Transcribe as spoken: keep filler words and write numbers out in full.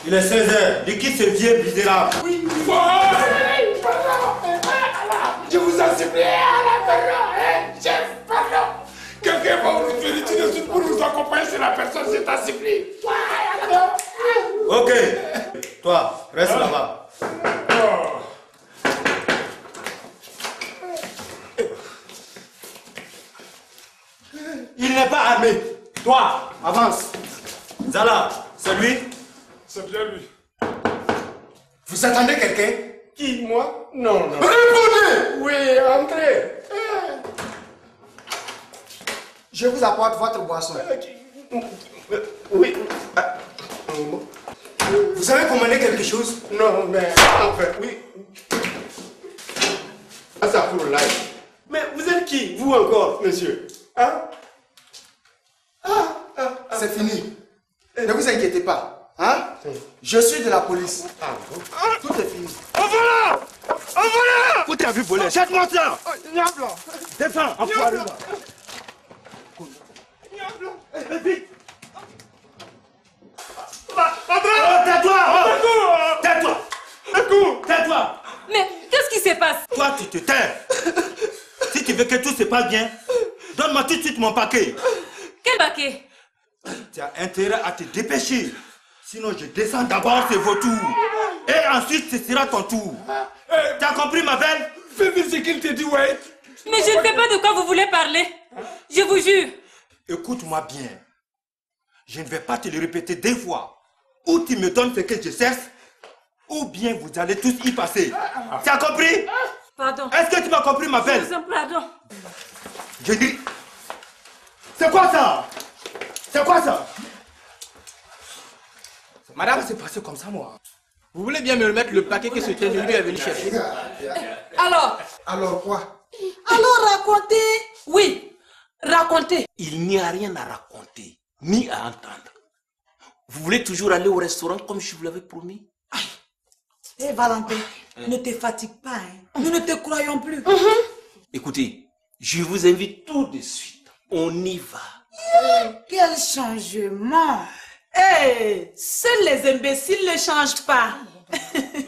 Il est seize heures. Liquide ce vieux misérable. Oui, oui. Oh, pardon. Je vous en supplie, pardon. Chef, pardon. Quelqu'un va vous venir tout de suite pour vous accompagner sur la personne, c'est un supplie. Ok. Toi, reste ah. là-bas. Oh. Il n'est pas armé. Toi, avance. Zala, c'est lui? C'est bien lui. Vous attendez quelqu'un? Qui, moi? Non, non. Répondez! Oui, entrez. Je vous apporte votre boisson. Oui. Vous avez commandé quelque chose? Non, mais en fait, oui. Ah, ça pour le live. Mais vous êtes qui, vous encore, monsieur? Hein? Ah, ah, ah. C'est fini. Ne vous inquiétez pas. Hein? Je suis de la police. Ah, tout est fini. En voilà! En voilà! Vous t'as vu voler? Jette-moi ça! Défends, enfoiré là! Vite! Tais-toi! Tais-toi! Tais-toi! Mais qu'est-ce qui se passe? Toi, tu te tais! Si tu veux que tout se passe bien, donne-moi tout de suite mon paquet. Quel paquet? Tu as intérêt à te dépêcher. Sinon, je descends d'abord ces vautours. Et ensuite, ce sera ton tour. Tu as compris, ma belle? Fais vite ce qu'il te dit, ouais. Mais je ne sais pas de quoi vous voulez parler. Je vous jure. Écoute-moi bien. Je ne vais pas te le répéter deux fois. Ou tu me donnes ce que je cherche, ou bien vous allez tous y passer. Tu as compris? Pardon. Est-ce que tu m'as compris, ma belle? Je vous en pardon. Je dis... C'est quoi ça? C'est quoi ça? Madame, c'est passé comme ça, moi. Vous voulez bien me remettre le paquet que ce tenue est venu chercher? Alors? Alors quoi? Alors racontez. Oui, racontez. Il n'y a rien à raconter, ni à entendre. Vous voulez toujours aller au restaurant comme je vous l'avais promis? Hé hey, Valentin, hein? Ne te fatigue pas, hein? Nous ne te croyons plus. Mm-hmm. Écoutez, je vous invite tout de suite. On y va. Yeah, quel changement! Hé, hey, seuls les imbéciles ne changent pas.